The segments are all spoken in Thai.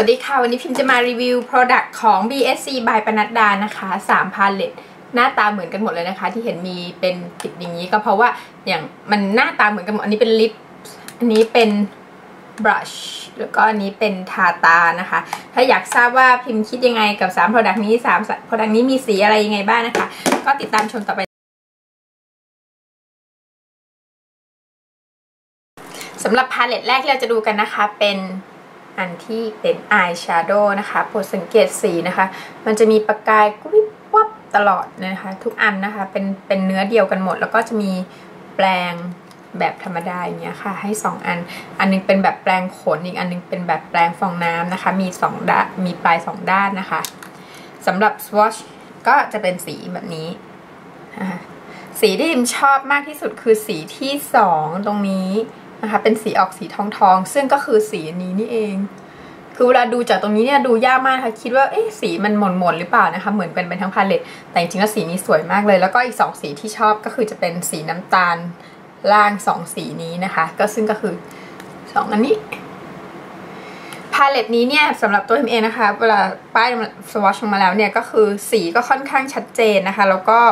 วัสดีค่ะวันนี้พิมจะมารีวิว Product ของ BSC by ปนัดดานะคะ3 พาเลตหน้าตาเหมือนกันหมดเลยนะคะที่เห็นมีเป็นติดอย่างนี้ก็เพราะว่าอย่างมันหน้าตาเหมือนกันหมดอันนี้เป็นลิปอันนี้เป็นบรัชแล้วก็อันนี้เป็นทาตานะคะถ้าอยากทราบว่าพิมคิดยังไงกับ3 Product นี้3 Product นี้มีสีอะไรยังไงบ้างนะคะก็ติดตามชมต่อไปสำหรับพาเลตแรกที่เราจะดูกันนะคะเป็นอันที่เป็นอายแชโดว์นะคะโปรดสังเกตสีนะคะมันจะมีประกายวิบวับตลอดนะคะทุกอันนะคะเป็นเนื้อเดียวกันหมดแล้วก็จะมีแปรงแบบธรรมดาอย่างเงี้ยค่ะให้2อันนึงเป็นแบบแปรงขนอีกอันนึงเป็นแบบแปรงฟองน้ำนะคะมี2ด้านมีปลาย2ด้านนะคะสำหรับสวอชก็จะเป็นสีแบบนี้สีที่พิมชอบมากที่สุดคือสีที่2ตรงนี้นะคะเป็นสีออกสีทองซึ่งก็คือสีนี้นี่เองคือเวลาดูจากตรงนี้เนี่ยดูยากมากค่ะคิดว่าเอ๊ะสีมันหม่นหรือเปล่านะคะเหมือนเป็นทั้งพาเลตแต่จริงๆแล้วสีนี้สวยมากเลยแล้วก็อีก2สีที่ชอบก็คือจะเป็นสีน้ำตาลล่าง2สีนี้นะคะก็ซึ่งก็คือ2อันนี้พาเลตนี้เนี่ยสำหรับตัวพิมเองนะคะเวลาป้ายสวอชลงมาแล้วเนี่ยก็คือสีก็ค่อนข้างชัดเจนนะคะแล้วก็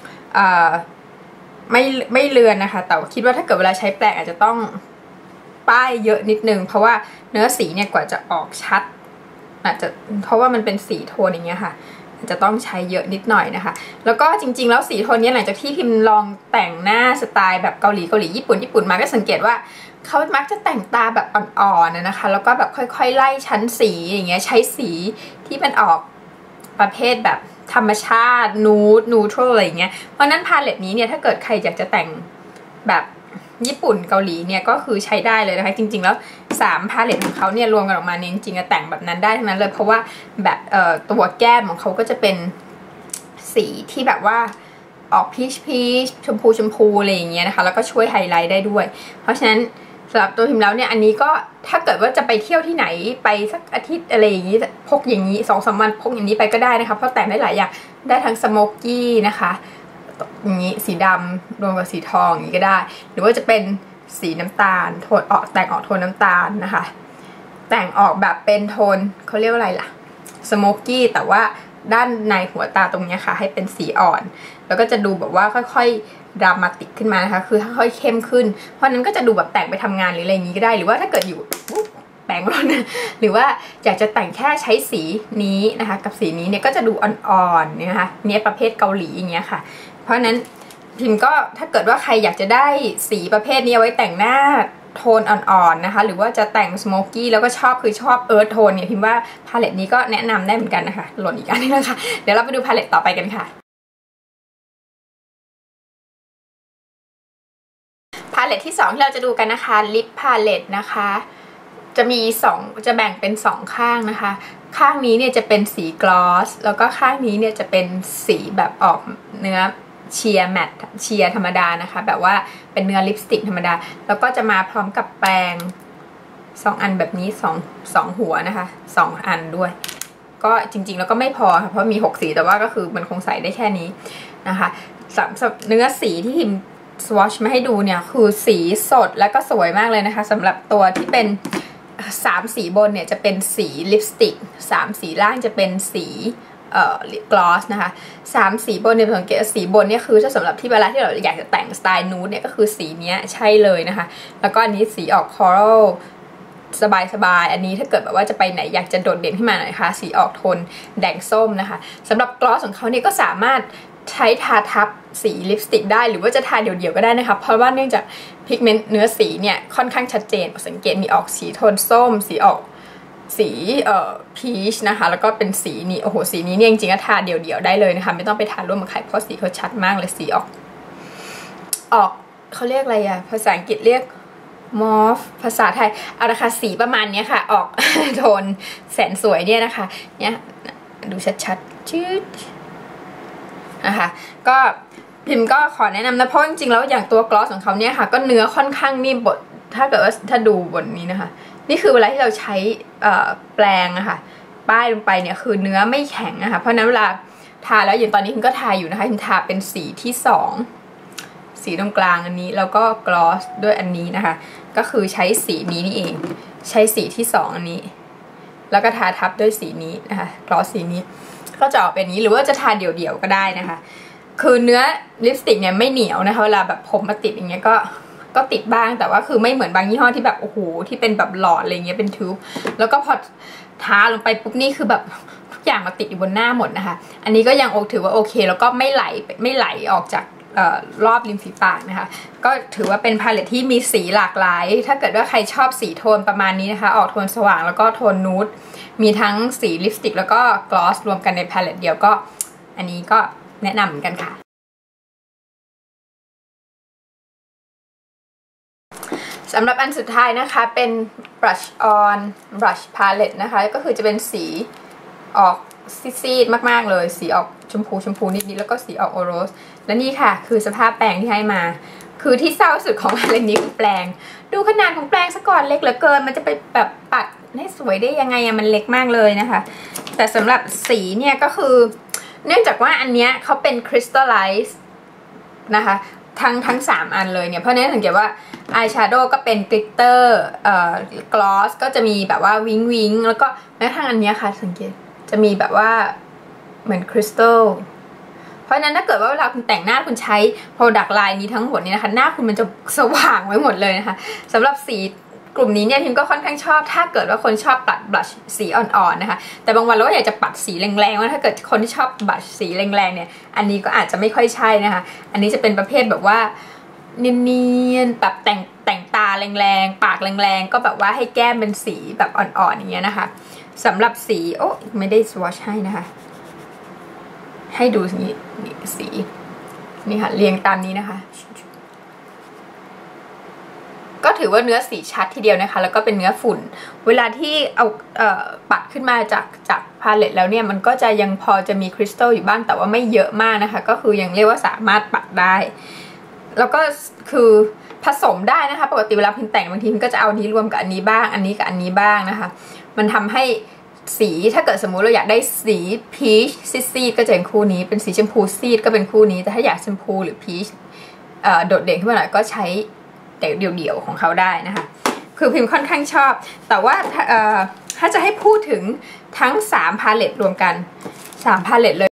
ไม่เลือนนะคะแต่คิดว่าถ้าเกิดเวลาใช้แปรงอาจจะต้องป้ายเยอะนิดนึงเพราะว่าเนื้อสีเนี่ยกว่าจะออกชัดอาจจะเพราะว่ามันเป็นสีโทนอย่างเงี้ยค่ะจะต้องใช้เยอะนิดหน่อยนะคะแล้วก็จริงๆแล้วสีโทนนี้หลังจากที่พิมลองแต่งหน้าสไตล์แบบเกาหลีญี่ปุ่นมาก็สังเกตว่าเขามักจะแต่งตาแบบอ่อนๆนะคะแล้วก็แบบค่อยๆไล่ชั้นสีอย่างเงี้ยใช้สีที่มันออกประเภทแบบธรรมชาตินูทรัลอะไรอย่างเงี้ยเพราะนั้นพาเลตนี้เนี่ยถ้าเกิดใครอยากจะแต่งแบบญี่ปุ่นเกาหลีเนี่ยก็คือใช้ได้เลยนะคะจริงๆแล้ว3 พาเลตของเขาเนี่ยรวมกันออกมาเนี่ยจริงๆแต่งแบบนั้นได้ทั้งนั้นเลยเพราะว่าแบบตัวแก้มของเขาก็จะเป็นสีที่แบบว่าออกพีชชมพูอะไรอย่างเงี้ยนะคะแล้วก็ช่วยไฮไลท์ได้ด้วยเพราะฉะนั้นสำหรับตัวพิมแล้วเนี่ยอันนี้ก็ถ้าเกิดว่าจะไปเที่ยวที่ไหนไปสักอาทิตย์อะไรอย่างนี้พกอย่างนี้2-3 วันพกอย่างนี้ไปก็ได้นะคะเพราะแต่งได้หลายอย่างได้ทั้งสโมกกี้นะคะอย่างนี้สีดำรวมกับสีทองอย่างนี้ก็ได้หรือว่าจะเป็นสีน้ำตาลโทนแต่งออกโทนน้ำตาลนะคะแต่งออกแบบเป็นโทนเขาเรียกว่าอะไรล่ะสโมกกี้แต่ว่าด้านในหัวตาตรงนี้ค่ะให้เป็นสีอ่อนแล้วก็จะดูแบบว่าค่อยๆดรามาติกขึ้นมานะคะคือค่อยๆเข้มขึ้นเพราะนั้นก็จะดูแบบแต่งไปทำงานหรืออะไรอย่างนี้ก็ได้หรือว่าถ้าเกิดอยู่แปรงร้อนหรือว่าอยากจะแต่งแค่ใช้สีนี้นะคะกับสีนี้เนี่ยก็จะดูอ่อนๆนะคะเนี่ยประเภทเกาหลีอย่างเงี้ยค่ะเพราะนั้นพิมก็ถ้าเกิดว่าใครอยากจะได้สีประเภทนี้เอาไว้แต่งหน้าโทนอ่อนๆนะคะหรือว่าจะแต่งสโมกกี้แล้วก็ชอบเอิร์ธโทนเนี่ยพิมว่าพาเลตนี้ก็แนะนำได้เหมือนกันนะคะหล่นอีกอันนึงนะคะเดี๋ยวเราไปดูพาเลตต่อไปกันค่ะพาเลตที่2ที่เราจะดูกันนะคะลิปพาเลตนะคะจะมีจะแบ่งเป็น2ข้างนะคะข้างนี้เนี่ยจะเป็นสีกลอสแล้วก็ข้างนี้เนี่ยจะเป็นสีแบบออกเนื้อเชียร์แมตเชียร์ธรรมดานะคะแบบว่าเป็นเนื้อลิปสติกธรรมดาแล้วก็จะมาพร้อมกับแปรง2 อันแบบนี้2หัวนะคะ2 อันด้วยก็จริงๆแล้วก็ไม่พอค่ะเพราะมี6 สีแต่ว่าก็คือมันคงใส่ได้แค่นี้นะคะสำหรับเนื้อสีที่พิมสวอชมาให้ดูเนี่ยคือสีสดแล้วก็สวยมากเลยนะคะสำหรับตัวที่เป็น3 สีบนเนี่ยจะเป็นสีลิปสติก3 สีล่างจะเป็นสีลิปกลอสนะคะ3 สีบนเนี่ยสังเกตสีบนเนี่ยคือถ้าสำหรับที่เวลาที่เราอยากจะแต่งสไตล์นูดเนี่ยก็คือสีนี้ใช่เลยนะคะแล้วก็อันนี้สีออกคอรัลสบายอันนี้ถ้าเกิดแบบว่าจะไปไหนอยากจะโดดเด่นขึ้นมาหน่อยค่ะสีออกโทนแดงส้มนะคะสำหรับกลอสของเขาเนี่ยก็สามารถใช้ทาทับสีลิปสติกได้หรือว่าจะทาเดี่ยวๆก็ได้นะคะเพราะว่าเนื่องจากพิกเมนต์เนื้อสีเนี่ยค่อนข้างชัดเจนสังเกตมีออกสีโทนส้มสีออกสีพีชนะคะแล้วก็เป็นสีนี้โอ้โหสีนี้เนี่ยจริงๆก็ทาเดี่ยวๆได้เลยนะคะไม่ต้องไปทาร่วมกับใครเพราะสีเขาชัดมากเลยสีออกเขาเรียกอะไรอะภาษาอังกฤษเรียกมอฟภาษาไทยเอาละค่ะสีประมาณนี้ค่ะออก โทนแสนสวยเนี่ยนะคะเนี่ยดูชัดๆชืดนะคะก็พิมก็ขอแนะนำนะเพราะจริงๆแล้วอย่างตัวกลอสของเขาเนี่ยค่ะก็เนื้อค่อนข้างนิ่มบดถ้าเกิดว่าถ้าดูบนนี้นะคะนี่คือเวลาที่เราใช้แปรงอะค่ะป้ายลงไปเนี่ยคือเนื้อไม่แข็งนะคะเพราะนั้นเวลาทาแล้วอย่างตอนนี้พิมก็ทาอยู่นะคะพิมทาเป็นสีที่2สีตรงกลางอันนี้แล้วก็กลอสด้วยอันนี้นะคะก็คือใช้สีนี้นี่เองใช้สีที่2อันนี้แล้วก็ทาทับด้วยสีนี้นะคะกลอสสีนี้ก็จะออกเป็นนี้หรือว่าจะทาเดี่ยวๆก็ได้นะคะคือเนื้อลิปสติกเนี่ยไม่เหนียวนะคะเวลาแบบผมมาติดอย่างเงี้ยก็ติดบ้างแต่ว่าคือไม่เหมือนบางยี่ห้อที่แบบโอ้โหที่เป็นแบบหลอดอะไรเงี้ยเป็นทิวบแล้วก็พอทาลงไปปุ๊บนี่คือแบบทุกอย่างมาติดอยู่บนหน้าหมดนะคะอันนี้ก็ยังถือว่าโอเคแล้วก็ไม่ไหลออกจากรอบริมฝีปากนะคะก็ถือว่าเป็นพาเลตที่มีสีหลากหลายถ้าเกิดว่าใครชอบสีโทนประมาณนี้นะคะออกโทนสว่างแล้วก็โทนนูดมีทั้งสีลิปสติกแล้วก็กลอสรวมกันในพาเลตเดียวก็อันนี้ก็แนะนำเหมือนกันค่ะสำหรับอันสุดท้ายนะคะเป็น brush on brush palette นะคะก็คือจะเป็นสีออกซีดๆมากๆเลยสีออกชมพูนิดๆแล้วก็สีออกโอโรสและนี่ค่ะคือสภาพแปรงที่ให้มาคือที่เศร้าสุดของอะไรนี้คือแปรงดูขนาดของแปรงซะก่อนเล็กเหลือเกินมันจะไปแบบปัดให้สวยได้ยังไงอะมันเล็กมากเลยนะคะแต่สำหรับสีเนี่ยก็คือเนื่องจากว่าอันเนี้ยเขาเป็นคริสตัลไลซ์นะคะทั้ง3อันเลยเนี่ยเพราะฉะนั้นสังเกตว่าอายแชโดว์ก็เป็นกลิตเตอร์กลอสก็จะมีแบบว่าวิงแล้วก็แม้กระทั่งอันเนี้ยค่ะสังเกตจะมีแบบว่าเหมือนคริสตัลเพราะฉะนั้นถ้าเกิดว่าเวลาคุณแต่งหน้าคุณใช้ product line นี้ทั้งหมดนี้นะคะหน้าคุณมันจะสว่างไว้หมดเลยนะคะสำหรับสีกลุ่มนี้เนี่ยพิมก็ค่อนข้างชอบถ้าเกิดว่าคนชอบปัดบลัชสีอ่อนๆนะคะแต่บางวันเราก็อยากจะปัดสีแรงๆว่าถ้าเกิดคนที่ชอบบลัชสีแรงๆเนี่ยอันนี้ก็อาจจะไม่ค่อยใช่นะคะอันนี้จะเป็นประเภทแบบว่าเนียนๆแบบแต่งตาแรงๆปากแรงๆก็แบบว่าให้แก้มเป็นสีแบบอ่อนๆอย่างเงี้ยนะคะสำหรับสีโอ้ไม่ได้สวอชให้นะคะให้ดูสีนี่ค่ะเรียงตามนี้นะคะก็ถือว่าเนื้อสีชัดทีเดียวนะคะแล้วก็เป็นเนื้อฝุ่นเวลาที่เอาปัดขึ้นมาจากพาเลตแล้วเนี่ยมันก็จะยังพอจะมีคริสตัลอยู่บ้างแต่ว่าไม่เยอะมากนะคะก็คือยังเรียกว่าสามารถปัดได้แล้วก็คือผสมได้นะคะปกติเวลาพิมแต่งบางทีมันก็จะเอานี้รวมกับอันนี้บ้างอันนี้กับอันนี้บ้างนะคะมันทำให้สีถ้าเกิดสมมุติเราอยากได้สีพีชซีดก็จะเป็นคู่นี้เป็นสีชมพูซีดก็เป็นคู่นี้แต่ถ้าอยากชมพูหรือพีชโดดเด่นขึ้นมาหน่อยก็ใช้แต่เดี่ยวๆของเขาได้นะคะคือพิมค่อนข้างชอบแต่ว่าถ้าจะให้พูดถึงทั้ง3พาเลตรวมกัน3พาเลตเลย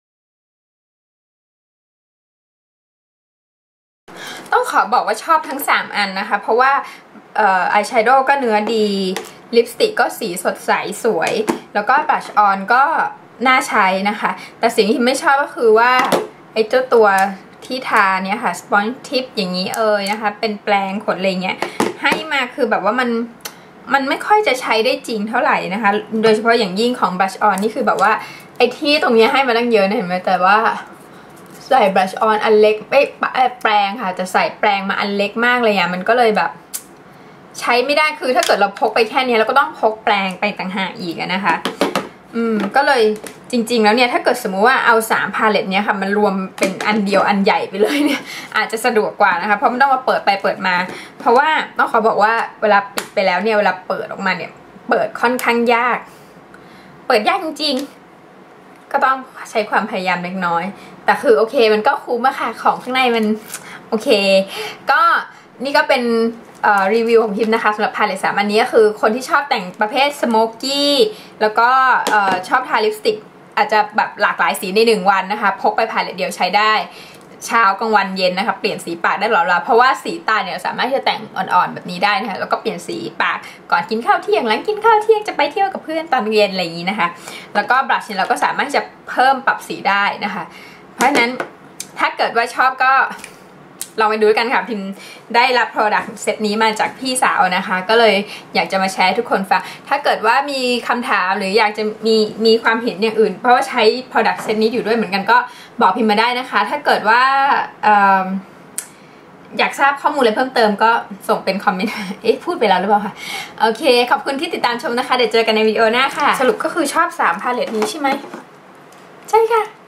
ต้องขอบอกว่าชอบทั้ง3อันนะคะเพราะว่าอายแชโดว์ก็เนื้อดีลิปสติกก็สีสดใสสวยแล้วก็บลัชออนก็น่าใช้นะคะแต่สิ่งที่ไม่ชอบก็คือว่าไอ้เจ้าตัวที่ทาเนี่ยค่ะสปอนจ์ทิปอย่างนี้นะคะเป็นแปรงขนอะไรเงี้ยให้มาคือแบบว่ามันไม่ค่อยจะใช้ได้จริงเท่าไหร่นะคะโดยเฉพาะอย่างยิ่งของบลัชออนนี่คือแบบว่าไอ้ที่ตรงนี้ให้มาตั้งเยอะนะเห็นไหมแต่ว่าใส่บลัชออนอันเล็กแปรงค่ะจะใส่แปรงมาอันเล็กมากเลยอ่ะมันก็เลยแบบใช้ไม่ได้คือถ้าเกิดเราพกไปแค่นี้เราก็ต้องพกแปรงไปต่างหากอีกนะคะก็เลยจริงๆแล้วเนี่ยถ้าเกิดสมมุติว่าเอา3พาเลตเนี้ยค่ะมันรวมเป็นอันเดียวอันใหญ่ไปเลยเนี่ยอาจจะสะดวกกว่านะคะเพราะไม่ต้องมาเปิดไปเปิดมาเพราะว่าต้องขอบอกว่าเวลาปิดไปแล้วเนี่ยเวลาเปิดออกมาเนี่ยเปิดค่อนข้างยากเปิดยากจริงๆก็ต้องใช้ความพยายามเล็กน้อยแต่คือโอเคมันก็คุ้มอะค่ะของข้างในมันโอเคก็นี่ก็เป็นรีวิวของพิมพ์นะคะสำหรับพาเลต3อันนี้ก็คือคนที่ชอบแต่งประเภทสโมกกี้แล้วก็ชอบทาลิปสติกอาจจะแบบหลากหลายสีใน1วันนะคะพกไปพาเลตเดียวใช้ได้เช้ากลางวันเย็นนะคะเปลี่ยนสีปากได้หรอเพราะว่าสีตาเนี่ยสามารถที่จะแต่งอ่อนๆแบบนี้ได้นะคะแล้วก็เปลี่ยนสีปากก่อนกินข้าวเที่ยงหลังกินข้าวเที่ยงจะไปเที่ยวกับเพื่อนตอนเย็นอะไรอย่างนี้นะคะแล้วก็บลัชเนี่ยเราก็สามารถจะเพิ่มปรับสีได้นะคะเพราะฉะนั้นถ้าเกิดว่าชอบก็ลองไปดูกันค่ะพิมได้รับ product เซตนี้มาจากพี่สาวนะคะก็เลยอยากจะมาแชร์ทุกคนฟังถ้าเกิดว่ามีคำถามหรืออยากจะมีความเห็นอย่างอื่นเพราะว่าใช้ product เซตนี้อยู่ด้วยเหมือนกันก็บอกพิมมาได้นะคะถ้าเกิดว่าอยากทราบข้อมูลอะไรเพิ่มเติมก็ส่งเป็นคอมเมนต์พูดไปแล้วหรือเปล่าคะโอเคขอบคุณที่ติดตามชมนะคะเดี๋ยวเจอกันในวิดีโอหน้าค่ะสรุปก็คือชอบ3พาเลตนี้ใช่ไหมใช่ค่ะ